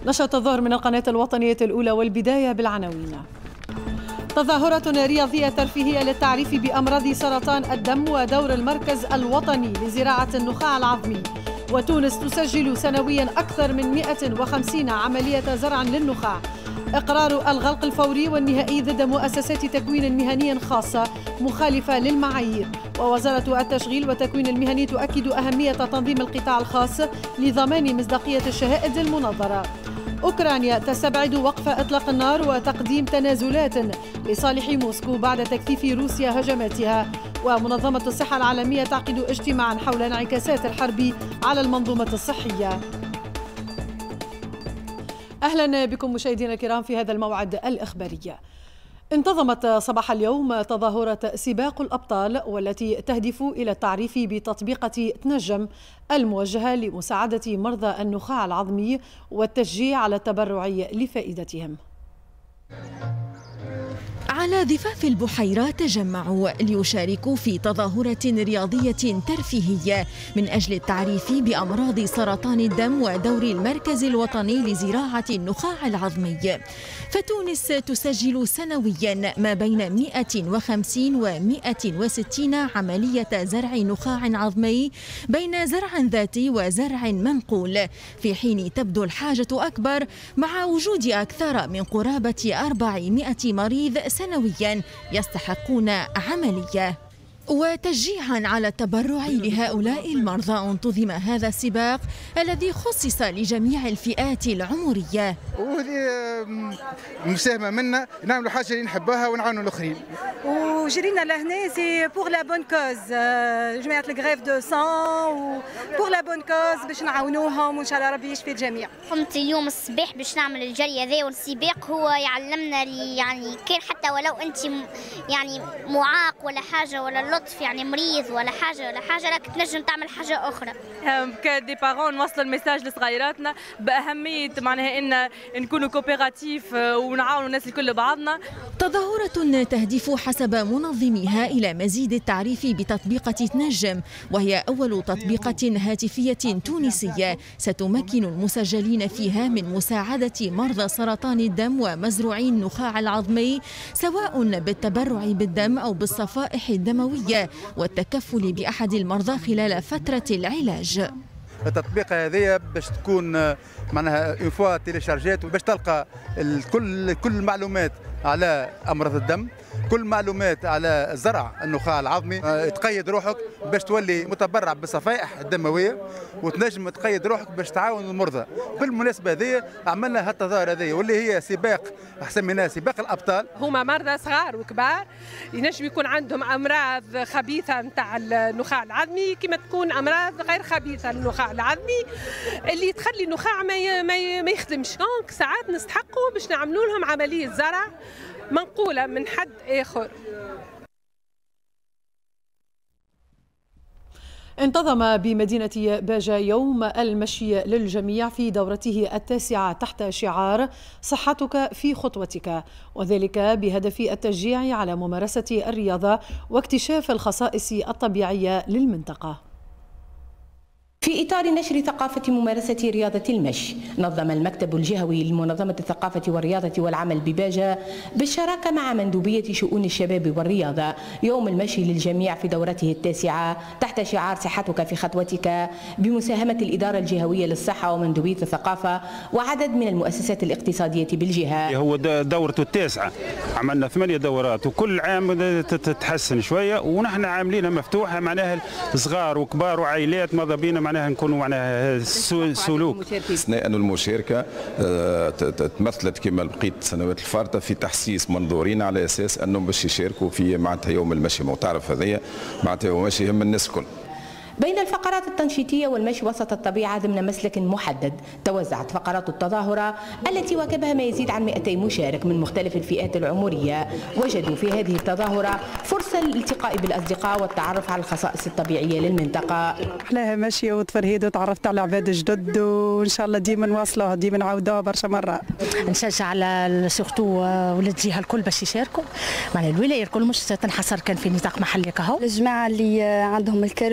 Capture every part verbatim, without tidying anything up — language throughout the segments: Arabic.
نشرة الظهر من القناة الوطنية الأولى، والبداية بالعناوين. تظاهرة رياضية ترفيهية للتعريف بأمراض سرطان الدم ودور المركز الوطني لزراعة النخاع العظمي. وتونس تسجل سنويا أكثر من مئة وخمسين عملية زرع للنخاع. إقرار الغلق الفوري والنهائي ضد مؤسسات تكوين مهني خاصة مخالفة للمعايير. ووزارة التشغيل والتكوين المهني تؤكد أهمية تنظيم القطاع الخاص لضمان مصداقية الشهائد المنظرة. أوكرانيا تستبعد وقف إطلاق النار وتقديم تنازلات لصالح موسكو بعد تكثيف روسيا هجماتها. ومنظمة الصحة العالمية تعقد اجتماعا حول انعكاسات الحرب على المنظومة الصحية. أهلا بكم مشاهدينا الكرام في هذا الموعد الإخباري. انتظمت صباح اليوم تظاهرة سباق الأبطال، والتي تهدف إلى التعريف بتطبيقة تنجم الموجهة لمساعدة مرضى النخاع العظمي والتشجيع على التبرع لفائدتهم. على ضفاف البحيرة تجمعوا ليشاركوا في تظاهرة رياضية ترفيهية من أجل التعريف بأمراض سرطان الدم ودور المركز الوطني لزراعة النخاع العظمي. فتونس تسجل سنويا ما بين مئة وخمسين ومئة وستين عملية زرع نخاع عظمي بين زرع ذاتي وزرع منقول، في حين تبدو الحاجة أكبر مع وجود أكثر من قرابة أربعمئة مريض سنويا يستحقون عملية. وتشجيعا على التبرع لهؤلاء المرضى انتظم هذا السباق الذي خصص لجميع الفئات العمرية. وهذه مساهمة منا نعملوا حاجة اللي نحبها ونعاونوا الآخرين. وجرينا لهنا سي بور لا بون كوز، جماعة الغريف دو سان و بور لا بون كوز باش نعاونوهم وإن شاء الله ربي يشفي الجميع. قمت اليوم الصباح باش نعمل الجري هذا، والسباق هو يعلمنا يعني كان حتى ولو أنت يعني معاق ولا حاجة ولا لطف يعني مريض ولا حاجه ولا حاجه راك تنجم تعمل حاجه اخرى. كدي بارون نوصل الميساج لصغيراتنا باهميه معناها ان نكونوا كوبيراتيف ونعاونوا الناس الكل بعضنا. تظاهره تهدف حسب منظميها الى مزيد التعريف بتطبيقه تنجم، وهي اول تطبيقه هاتفيه تونسيه ستمكن المسجلين فيها من مساعده مرضى سرطان الدم ومزروعي النخاع العظمي، سواء بالتبرع بالدم او بالصفائح الدمويه والتكفل بأحد المرضى خلال فترة العلاج. التطبيق هذه باش تكون معناها اون فوا تيليشارجيت وباش تلقى كل كل المعلومات على امراض الدم، كل معلومات على زرع النخاع العظمي. تقيد روحك باش تولي متبرع بالصفائح الدمويه وتنجم تقيد روحك باش تعاون المرضى. بالمناسبه هذه عملنا هالتظاهره هذه واللي هي سباق سميناه سباق الابطال. هما مرضى صغار وكبار ينجم يكون عندهم امراض خبيثه نتاع النخاع العظمي كما تكون امراض غير خبيثه للنخاع العظمي اللي تخلي النخاع ما ما يخدمش. دونك ساعات نستحقوا باش نعملوا لهم عمليه زرع منقولة من حد آخر. انتظم بمدينة باجة يوم المشي للجميع في دورته التاسعة تحت شعار صحتك في خطوتك، وذلك بهدف التشجيع على ممارسة الرياضة واكتشاف الخصائص الطبيعية للمنطقة. في إطار نشر ثقافة ممارسة رياضة المشي، نظم المكتب الجهوي لمنظمة الثقافة والرياضة والعمل بباجة بالشراكة مع مندوبية شؤون الشباب والرياضة يوم المشي للجميع في دورته التاسعة تحت شعار صحتك في خطوتك، بمساهمة الإدارة الجهوية للصحة ومندوبية الثقافة وعدد من المؤسسات الاقتصادية بالجهة. هو دورته التاسعة، عملنا ثمانية دورات وكل عام تتحسن شوية، ونحن عاملينها مفتوحة معناها صغار وكبار وعائلات ماذا بينا معناها نكونوا معناها سلوك. اثناء أن المشاركة تمثلت كما بقيت السنوات الفارطة في تحسيس منظورين على أساس أنهم باش يشاركوا في معناتها يوم المشي، وتعرف هذيا معناتها يوم المشي يهم الناس الكل. بين الفقرات التنشيطية والمشي وسط الطبيعة ضمن مسلك محدد، توزعت فقرات التظاهرة التي واكبها ما يزيد عن مئتي مشارك من مختلف الفئات العمرية، وجدوا في هذه التظاهرة فرصة للالتقاء بالأصدقاء والتعرف على الخصائص الطبيعية للمنطقة. أحلاها مشي وتفرهيد وتعرفت على عباد جدد، وإن شاء الله ديما نواصلوها ديما نعاودوها برشا مرات. نشجع على سورتو ولاد الجهة الكل باش يشاركوا، معناها الولاية الكل مش تنحصر كان في نطاق محلي كهو. الجماعة اللي عندهم الكرش ولا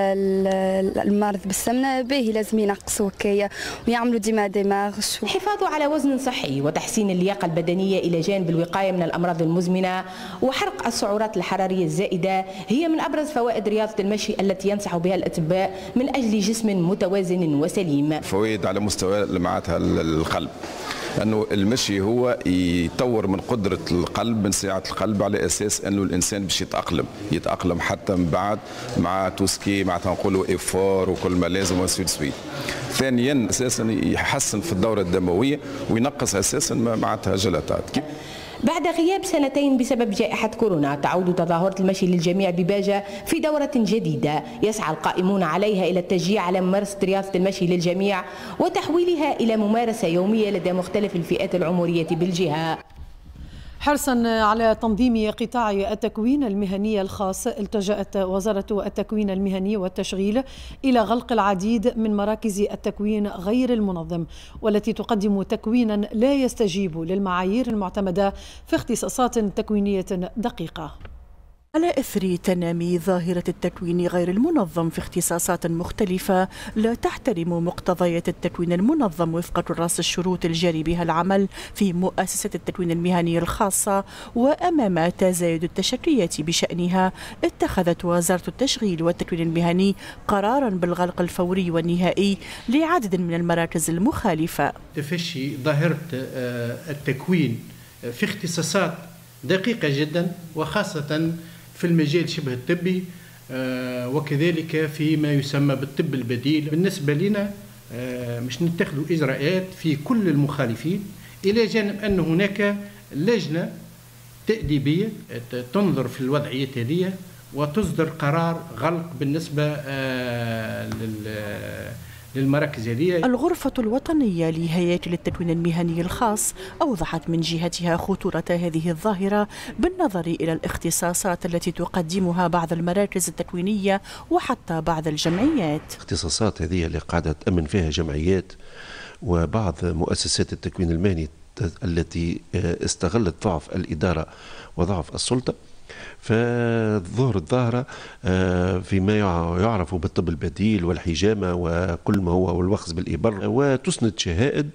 المرض بالسمنه باهي لازم ينقصوا هكايا ويعملوا ديما ديمارش. الحفاظ على وزن صحي وتحسين اللياقه البدنيه الى جانب الوقايه من الامراض المزمنه وحرق السعرات الحراريه الزائده هي من ابرز فوائد رياضه المشي التي ينصح بها الاطباء من اجل جسم متوازن وسليم. فوائد على مستوى معناتها القلب، أنه المشي هو يطور من قدرة القلب، من سعة القلب، على أساس أنه الإنسان باش يتأقلم يتأقلم حتى من بعد مع توسكي معناتها نقولوا إيفور وكل ما لازم وسويت سويت. ثانيا أساسا يحسن في الدورة الدموية وينقص أساسا معناتها جلطات. بعد غياب سنتين بسبب جائحة كورونا تعود تظاهرة المشي للجميع بباجة في دورة جديدة يسعى القائمون عليها إلى التشجيع على ممارسة رياضة المشي للجميع وتحويلها إلى ممارسة يومية لدى مختلف الفئات العمرية بالجهة. حرصا على تنظيم قطاع التكوين المهني الخاص التجأت وزارة التكوين المهني والتشغيل إلى غلق العديد من مراكز التكوين غير المنظم والتي تقدم تكوينا لا يستجيب للمعايير المعتمدة في اختصاصات تكوينية دقيقة. على إثر تنامي ظاهرة التكوين غير المنظم في اختصاصات مختلفة لا تحترم مقتضيات التكوين المنظم وفق كراس الشروط الجاري بها العمل في مؤسسة التكوين المهني الخاصة، وأمام تزايد التشكيات بشأنها اتخذت وزارة التشغيل والتكوين المهني قرارا بالغلق الفوري والنهائي لعدد من المراكز المخالفة. تفشي ظاهرة التكوين في اختصاصات دقيقة جدا وخاصة في المجال شبه الطبي وكذلك فيما يسمى بالطب البديل. بالنسبة لنا مش نتخذوا إجراءات في كل المخالفين، إلى جانب أن هناك لجنة تأديبية تنظر في الوضعيات هذه وتصدر قرار غلق بالنسبة للمراكز هذه. الغرفة الوطنية لهياكل التكوين المهني الخاص أوضحت من جهتها خطورة هذه الظاهرة بالنظر إلى الاختصاصات التي تقدمها بعض المراكز التكوينية وحتى بعض الجمعيات. الاختصاصات هذه اللي قاعدة تأمن فيها جمعيات وبعض مؤسسات التكوين المهني التي استغلت ضعف الإدارة وضعف السلطة، فظهر الظاهرة فيما يعرف بالطب البديل والحجامة وكل ما هو والوخز بالإبر، وتسند شهائد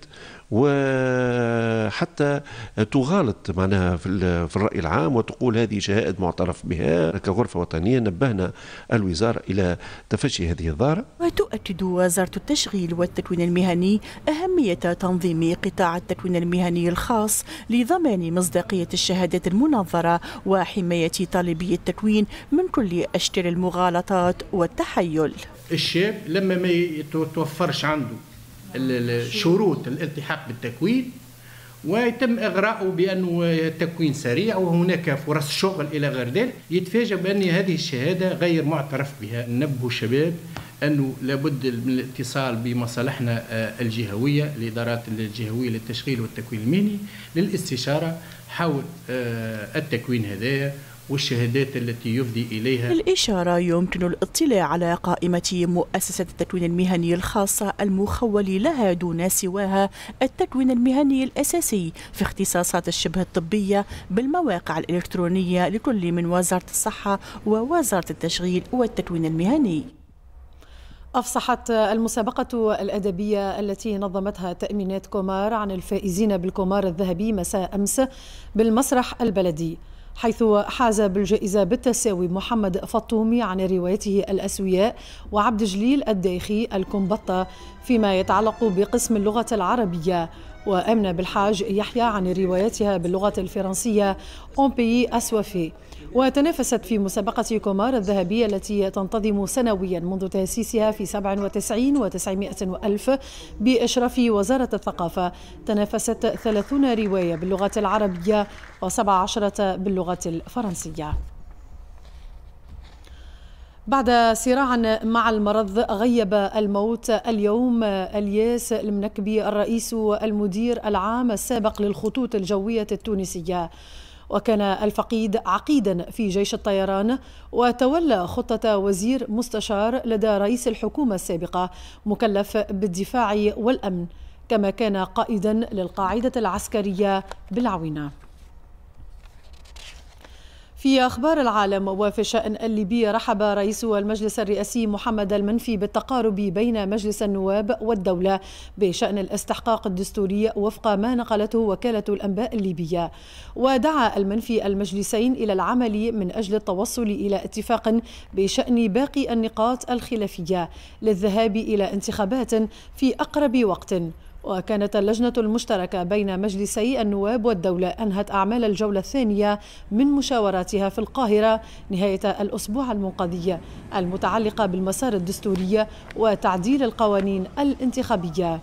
وحتى تغالط معناها في الرأي العام وتقول هذه شهائد معترف بها. كغرفة وطنية نبهنا الوزارة إلى تفشي هذه الظاهرة. وتؤكد وزارة التشغيل والتكوين المهني أهمية تنظيم قطاع التكوين المهني الخاص لضمان مصداقية الشهادات المنظرة وحماية طالبي التكوين من كل أشكال المغالطات والتحيل. الشاب لما ما يتوفرش عنده شروط الالتحاق بالتكوين ويتم إغراءه بأنه تكوين سريع وهناك فرص شغل إلى غير ذلك، يتفاجأ بأن هذه الشهادة غير معترف بها. ننبه الشباب أنه لابد من الاتصال بمصالحنا الجهوية، الإدارات الجهوية للتشغيل والتكوين المهني للاستشارة حول التكوين هذايا والشهادات التي يفضي إليها. الإشارة يمكن الاطلاع على قائمة مؤسسة التكوين المهني الخاصة المخول لها دون سواها التكوين المهني الأساسي في اختصاصات الشبه الطبية بالمواقع الإلكترونية لكل من وزارة الصحة ووزارة التشغيل والتكوين المهني. أفصحت المسابقة الأدبية التي نظمتها تأمينات كومار عن الفائزين بالكومار الذهبي مساء أمس بالمسرح البلدي، حيث حاز بالجائزة بالتساوي محمد فطومي عن روايته الأسوياء وعبد جليل الدايخي الكمبطة فيما يتعلق بقسم اللغة العربية، وأمنة بالحاج يحيى عن روايتها باللغة الفرنسية أون بيي أسوافي. وتنافست في مسابقة كومار الذهبية التي تنتظم سنويا منذ تأسيسها في سبعة وتسعين وتسعمائة وألف بإشراف وزارة الثقافة. تنافست ثلاثون رواية باللغة العربية وسبع عشرة باللغة الفرنسية. بعد صراع مع المرض غيب الموت اليوم الياس المنكبي الرئيس المدير العام السابق للخطوط الجوية التونسية، وكان الفقيد عقيدا في جيش الطيران وتولى خطة وزير مستشار لدى رئيس الحكومة السابقة مكلف بالدفاع والأمن، كما كان قائدا للقاعدة العسكرية بالعوينة. في أخبار العالم وفي الشأن الليبي، رحب رئيس المجلس الرئاسي محمد المنفي بالتقارب بين مجلس النواب والدولة بشأن الاستحقاق الدستوري وفق ما نقلته وكالة الأنباء الليبية. ودعا المنفي المجلسين إلى العمل من أجل التوصل إلى اتفاق بشأن باقي النقاط الخلافية للذهاب إلى انتخابات في أقرب وقت. وكانت اللجنة المشتركة بين مجلسي النواب والدولة أنهت أعمال الجولة الثانية من مشاوراتها في القاهرة نهاية الأسبوع المنقضي المتعلقة بالمسار الدستوري وتعديل القوانين الانتخابية.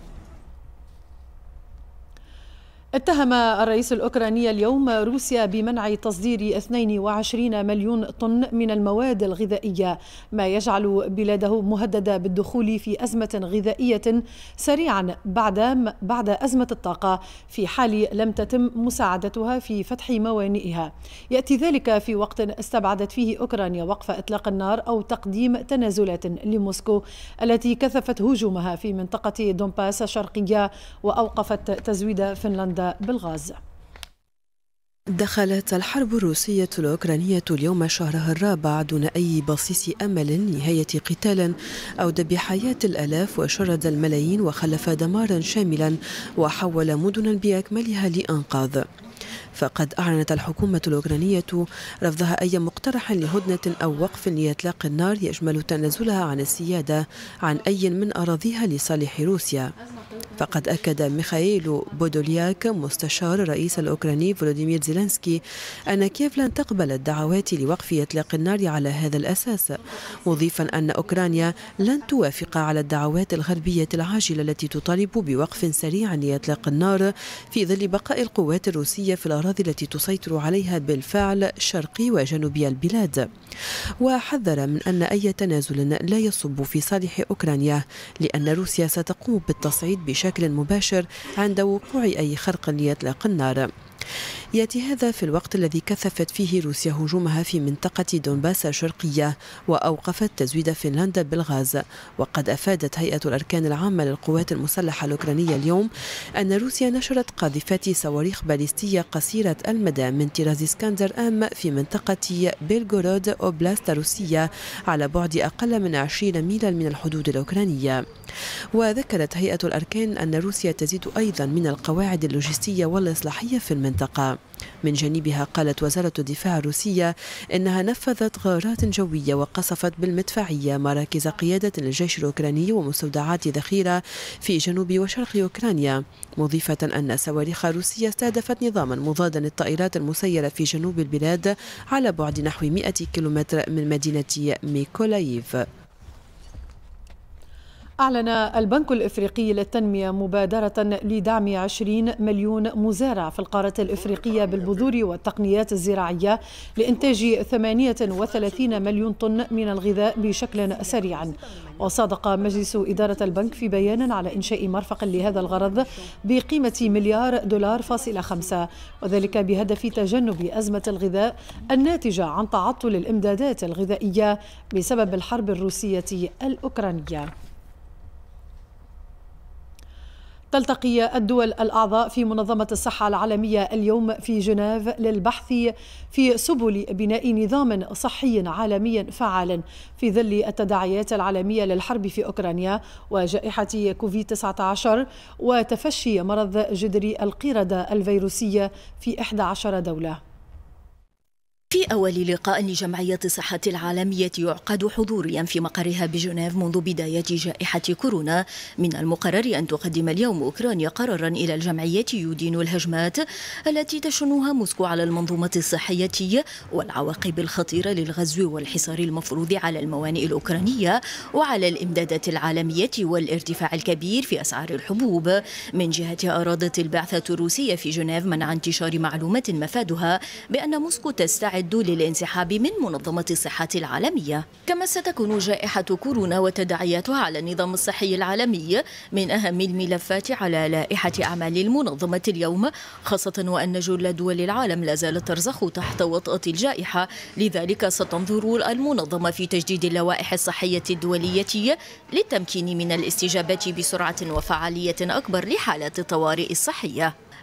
اتهم الرئيس الأوكراني اليوم روسيا بمنع تصدير اثنين وعشرين مليون طن من المواد الغذائية، ما يجعل بلاده مهددة بالدخول في أزمة غذائية سريعا بعد بعد أزمة الطاقة في حال لم تتم مساعدتها في فتح موانئها. يأتي ذلك في وقت استبعدت فيه أوكرانيا وقف إطلاق النار أو تقديم تنازلات لموسكو التي كثفت هجومها في منطقة دونباس الشرقية وأوقفت تزويد فنلندا بالغاز. دخلت الحرب الروسية الأوكرانية اليوم شهرها الرابع دون أي بصيص أمل نهاية قتال أودى بحياة الآلاف وشرد الملايين وخلف دمارا شاملا وحول مدنا بأكملها لأنقاض. فقد أعلنت الحكومة الأوكرانية رفضها أي مقترح لهدنة أو وقف لإطلاق النار يشمل تنازلها عن السيادة عن أي من أراضيها لصالح روسيا. فقد أكد ميخائيل بودولياك مستشار الرئيس الأوكراني فولوديمير زيلينسكي أن كييف لن تقبل الدعوات لوقف إطلاق النار على هذا الأساس، مضيفا أن أوكرانيا لن توافق على الدعوات الغربية العاجلة التي تطالب بوقف سريع لإطلاق النار في ظل بقاء القوات الروسية في الأراضي التي تسيطر عليها بالفعل شرقي وجنوبي البلاد. وحذر من أن أي تنازل لا يصب في صالح أوكرانيا لأن روسيا ستقوم بالتصعيد بشكل مباشر عند وقوع أي خرق لإطلاق النار. يأتي هذا في الوقت الذي كثفت فيه روسيا هجومها في منطقة دونباس الشرقية وأوقفت تزويد فنلندا بالغاز. وقد أفادت هيئة الأركان العامة للقوات المسلحة الأوكرانية اليوم أن روسيا نشرت قاذفات صواريخ باليستية قصيرة المدى من طراز اسكندر أم في منطقة بيلغورود أوبلاست روسية على بعد أقل من عشرين ميلا من الحدود الأوكرانية. وذكرت هيئة الأركان أن روسيا تزيد أيضا من القواعد اللوجستية والإصلاحية في المنطقة. من جانبها قالت وزارة الدفاع الروسية إنها نفذت غارات جوية وقصفت بالمدفعية مراكز قيادة للجيش الأوكراني ومستودعات ذخيرة في جنوب وشرق أوكرانيا، مضيفة أن صواريخ روسية استهدفت نظاما مضادا للطائرات المسيرة في جنوب البلاد على بعد نحو مئة كيلومتر من مدينة ميكولايف. أعلن البنك الإفريقي للتنمية مبادرة لدعم عشرين مليون مزارع في القارة الإفريقية بالبذور والتقنيات الزراعية لإنتاج ثمانية وثلاثين مليون طن من الغذاء بشكل سريع. وصادق مجلس إدارة البنك في بيان على إنشاء مرفق لهذا الغرض بقيمة مليار دولار فاصلة خمسة، وذلك بهدف تجنب أزمة الغذاء الناتجة عن تعطل الإمدادات الغذائية بسبب الحرب الروسية الأوكرانية. تلتقي الدول الأعضاء في منظمة الصحة العالمية اليوم في جنيف للبحث في سبل بناء نظام صحي عالمي فعال في ظل التداعيات العالمية للحرب في أوكرانيا وجائحة كوفيد تسعة عشر وتفشي مرض جدري القردة الفيروسية في إحدى عشرة دولة. في أول لقاء لجمعية الصحة العالمية يعقد حضوريا في مقرها بجنيف منذ بداية جائحة كورونا، من المقرر أن تقدم اليوم أوكرانيا قرارا إلى الجمعية يدين الهجمات التي تشنها موسكو على المنظومة الصحية والعواقب الخطيرة للغزو والحصار المفروض على الموانئ الأوكرانية وعلى الإمدادات العالمية والارتفاع الكبير في أسعار الحبوب. من جهة أرادت البعثة الروسية في جنيف منع انتشار معلومات مفادها بأن موسكو تستعد للانسحاب من منظمة الصحة العالمية. كما ستكون جائحة كورونا وتداعياتها على النظام الصحي العالمي من أهم الملفات على لائحة أعمال المنظمة اليوم، خاصة وأن جل دول العالم لا زالت ترزخ تحت وطأة الجائحة. لذلك ستنظر المنظمة في تجديد اللوائح الصحية الدولية للتمكين من الاستجابة بسرعة وفعالية أكبر لحالات الطوارئ الصحية.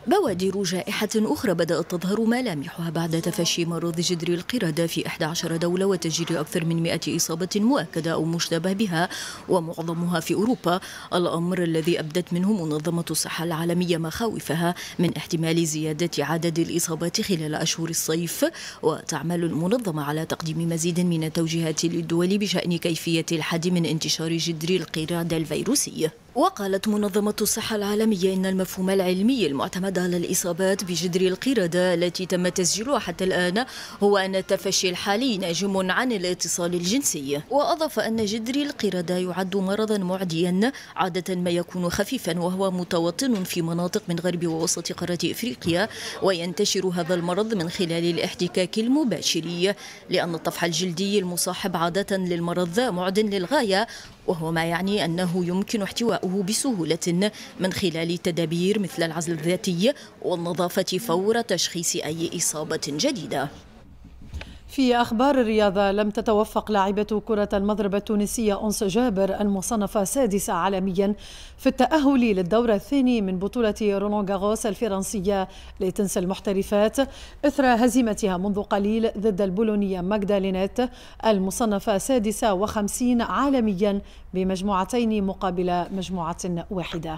بوادر جائحة أخرى بدأت تظهر ملامحها بعد تفشي مرض جدري القردة في إحدى عشرة دولة وتسجيل أكثر من مئة إصابة مؤكدة أو مشتبه بها ومعظمها في أوروبا، الأمر الذي أبدت منه منظمة الصحة العالمية مخاوفها من احتمال زيادة عدد الإصابات خلال أشهر الصيف. وتعمل المنظمة على تقديم مزيد من التوجيهات للدول بشأن كيفية الحد من انتشار جدري القردة الفيروسي. وقالت منظمة الصحة العالمية إن المفهوم العلمي المعتمد على الإصابات بجدري القردة التي تم تسجيلها حتى الآن هو أن التفشي الحالي ناجم عن الاتصال الجنسي. وأضاف أن جدري القردة يعد مرضا معديا عادة ما يكون خفيفا وهو متوطن في مناطق من غرب ووسط قارة إفريقيا، وينتشر هذا المرض من خلال الاحتكاك المباشر، لأن الطفح الجلدي المصاحب عادة للمرض معد للغاية، وهو ما يعني أنه يمكن احتواؤه بسهولة من خلال تدابير مثل العزل الذاتي والنظافة فور تشخيص أي إصابة جديدة. في أخبار الرياضة، لم تتوفق لاعبة كرة المضرب التونسية أنس جابر المصنفة سادسة عالميا في التأهل للدور الثاني من بطولة رولان غاروس الفرنسية لتنس المحترفات إثر هزيمتها منذ قليل ضد البولونية ماغدالينيت المصنفة سادسة وخمسين عالميا بمجموعتين مقابل مجموعة واحدة.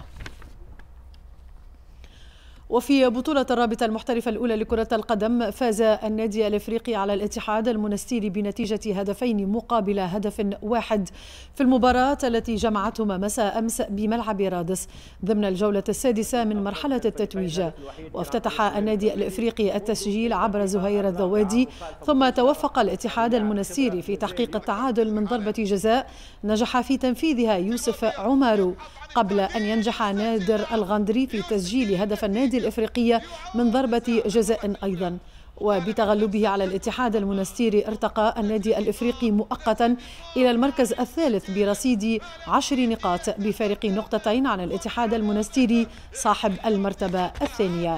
وفي بطولة الرابطة المحترفة الأولى لكرة القدم، فاز النادي الإفريقي على الاتحاد المنستيري بنتيجة هدفين مقابل هدف واحد في المباراة التي جمعتهما مساء أمس بملعب رادس ضمن الجولة السادسة من مرحلة التتويج. وافتتح النادي الإفريقي التسجيل عبر زهير الذوادي، ثم توفق الاتحاد المنستيري في تحقيق التعادل من ضربة جزاء نجح في تنفيذها يوسف عمارو، قبل أن ينجح نادر الغندري في تسجيل هدف النادي الإفريقية من ضربة جزاء أيضا. وبتغلبه على الاتحاد المنستيري ارتقى النادي الإفريقي مؤقتا إلى المركز الثالث برصيد عشر نقاط بفارق نقطتين عن الاتحاد المنستيري صاحب المرتبة الثانية.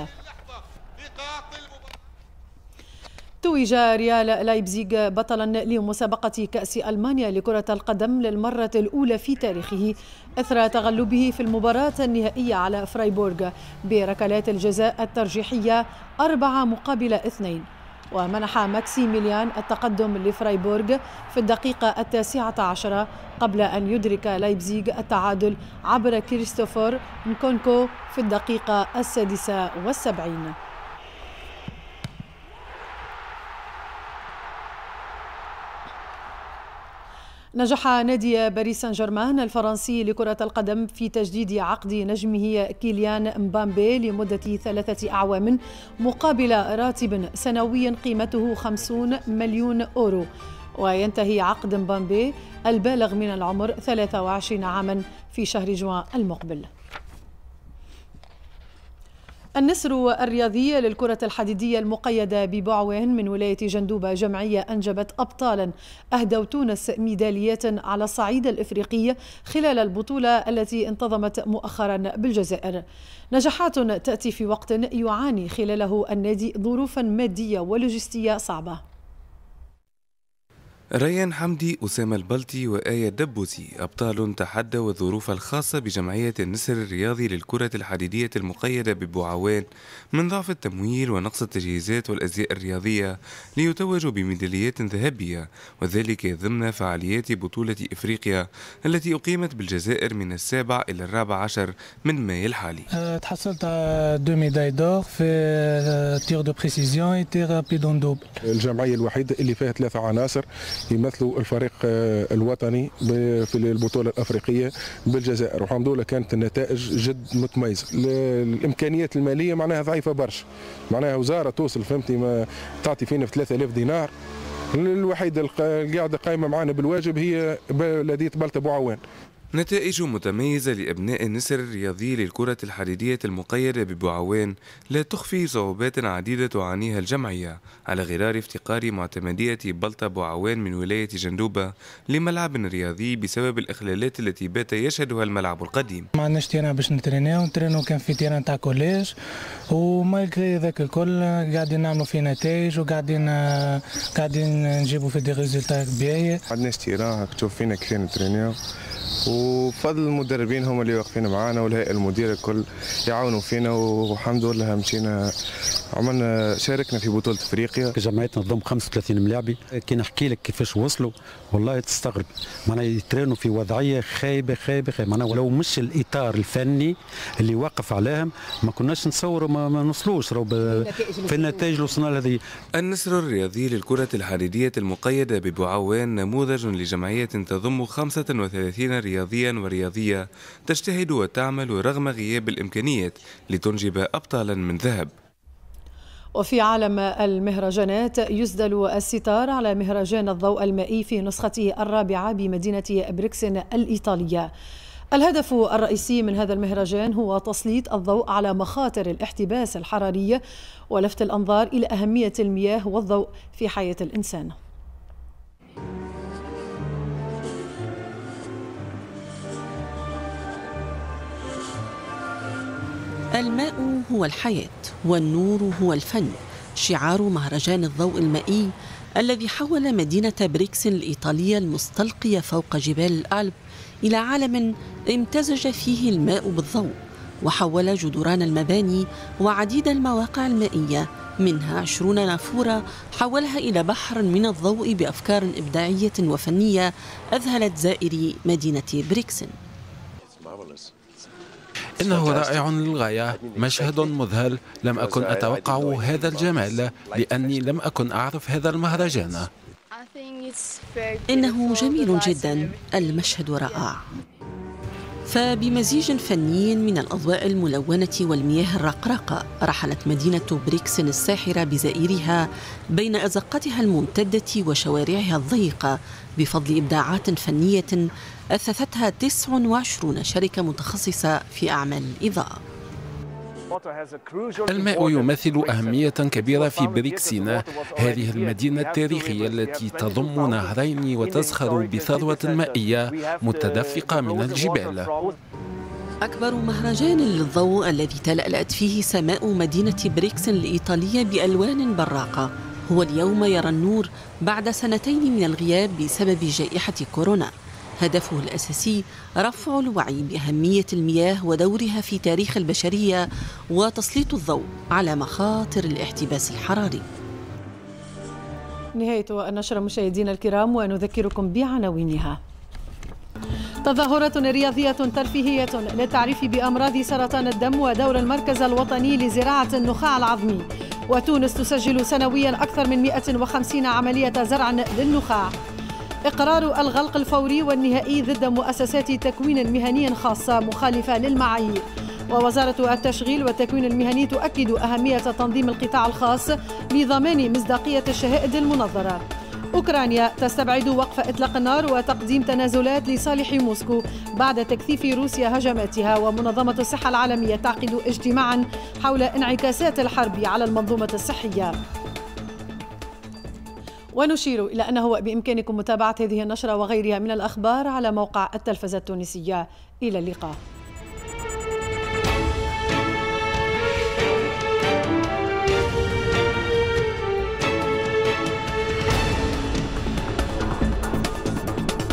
توج ريال لايبزيغ بطلا لمسابقة كأس ألمانيا لكرة القدم للمرة الأولى في تاريخه إثر تغلبه في المباراة النهائية على فرايبورغ بركلات الجزاء الترجيحية أربعة مقابل اثنين. ومنح ماكسيميليان التقدم لفرايبورغ في الدقيقة التاسعة عشرة قبل أن يدرك لايبزيغ التعادل عبر كريستوفر نكونكو في الدقيقة السادسة والسبعين. نجح نادي باريس سان جيرمان الفرنسي لكرة القدم في تجديد عقد نجمه كيليان مبامبي لمدة ثلاثة أعوام مقابل راتب سنوي قيمته خمسين مليون أورو. وينتهي عقد مبامبي البالغ من العمر ثلاثة وعشرين عاما في شهر جوان المقبل. النسر الرياضي للكرة الحديدية المقيدة ببعوين من ولاية جندوبة جمعية أنجبت أبطالا أهدوا تونس ميداليات على الصعيد الإفريقي خلال البطولة التي انتظمت مؤخرا بالجزائر. نجاحات تأتي في وقت يعاني خلاله النادي ظروفا مادية ولوجستية صعبة. ريان حمدي، أسامة البلطي وآية الدبوسي أبطال تحدوا الظروف الخاصة بجمعية النسر الرياضي للكرة الحديدية المقيدة ببوعوان من ضعف التمويل ونقص التجهيزات والأزياء الرياضية ليتوجوا بميداليات ذهبية، وذلك ضمن فعاليات بطولة إفريقيا التي أقيمت بالجزائر من السابع إلى الرابع عشر من ماي الحالي. تحصلت على دو ميداي دور في تير دو بريسيزيون وتير رابيدون دوبل. الجمعية الوحيدة اللي فيها ثلاثة عناصر يمثلوا الفريق الوطني في البطولة الأفريقية بالجزائر، والحمد لله كانت النتائج جد متميزة. الإمكانيات المالية معناها ضعيفة برشا، معناها وزارة توصل فهمتي ما تعطي فينا في ثلاثة آلاف دينار. الوحيدة القاعدة قائمة معنا بالواجب هي بلدية بلطة بوعوان. نتائج متميزة لأبناء النسر الرياضي للكرة الحديدية المقيدة ببوعوان لا تخفي صعوبات عديدة تعانيها الجمعية على غرار افتقار معتمدية بلطة بوعوان من ولاية جندوبة لملعب رياضي بسبب الإخلالات التي بات يشهدها الملعب القديم. ما عندناش تيران باش نترينيو، نترينيو كان في تيران تاع كوليج، ومالغري ذاك الكل قاعدين نعملوا في نتائج وقاعدين قاعدين نجيبوا في دي ريزولتا كبيرة. ما عندناش تيران، تشوف فينا كيف نترينيو وبفضل المدربين هم اللي واقفين معانا والهيئه المديره الكل يعاونوا فينا، والحمد لله مشينا عملنا شاركنا في بطوله افريقيا. جمعيتنا تضم خمسة وثلاثين ملاعبي، كي نحكي لك كيفاش وصلوا والله تستغرب، معناها يترينوا في وضعيه خايبه خايبه خايبه، معناها ولو مش الاطار الفني اللي واقف عليهم ما كناش نتصوروا ما, ما نوصلوش في النتائج اللي وصلنا لها هذه. النسر الرياضي للكرة الحديدية المقيدة ببوعوان نموذج لجمعية تضم خمسة وثلاثين رياضيا ورياضية تجتهد وتعمل رغم غياب الإمكانيات لتنجب أبطالا من ذهب. وفي عالم المهرجانات يسدل الستار على مهرجان الضوء المائي في نسخته الرابعة بمدينة بريكسن الإيطالية. الهدف الرئيسي من هذا المهرجان هو تسليط الضوء على مخاطر الاحتباس الحراري ولفت الأنظار إلى أهمية المياه والضوء في حياة الإنسان. الماء هو الحياة والنور هو الفن، شعار مهرجان الضوء المائي الذي حول مدينة بريكسن الإيطالية المستلقية فوق جبال الألب إلى عالم امتزج فيه الماء بالضوء، وحول جدران المباني وعديد المواقع المائية منها عشرون نافورة حولها إلى بحر من الضوء بأفكار إبداعية وفنية أذهلت زائري مدينة بريكسن. إنه رائع للغاية، مشهد مذهل، لم أكن أتوقع هذا الجمال لأني لم أكن أعرف هذا المهرجان. إنه جميل جدا، المشهد رائع. فبمزيج فني من الأضواء الملونة والمياه الرقراقة رحلت مدينة بريكسن الساحرة بزائرها بين أزقتها الممتدة وشوارعها الضيقة بفضل إبداعات فنية أثثتها تسع وعشرين شركة متخصصة في أعمال الإضاءة. الماء يمثل أهمية كبيرة في بريكسن، هذه المدينة التاريخية التي تضم نهرين وتزخر بثروة مائية متدفقة من الجبال. أكبر مهرجان للضوء الذي تلألأت فيه سماء مدينة بريكسن الإيطالية بألوان براقة هو اليوم يرى النور بعد سنتين من الغياب بسبب جائحة كورونا. هدفه الأساسي رفع الوعي بأهمية المياه ودورها في تاريخ البشرية وتسليط الضوء على مخاطر الاحتباس الحراري. نهاية النشرة مشاهدينا الكرام، ونذكركم بعناوينها. تظاهرة رياضية ترفيهية للتعريف بأمراض سرطان الدم ودور المركز الوطني لزراعة النخاع العظمي. وتونس تسجل سنويا أكثر من مئة وخمسين عملية زرع للنخاع. إقرار الغلق الفوري والنهائي ضد مؤسسات تكوين مهني خاصة مخالفة للمعايير. ووزارة التشغيل والتكوين المهني تؤكد أهمية تنظيم القطاع الخاص لضمان مصداقية الشهائد المنظرة. أوكرانيا تستبعد وقف إطلاق النار وتقديم تنازلات لصالح موسكو بعد تكثيف روسيا هجماتها. ومنظمة الصحة العالمية تعقد اجتماعا حول انعكاسات الحرب على المنظومة الصحية. ونشير إلى أنه بإمكانكم متابعة هذه النشرة وغيرها من الأخبار على موقع التلفزة التونسية. إلى اللقاء.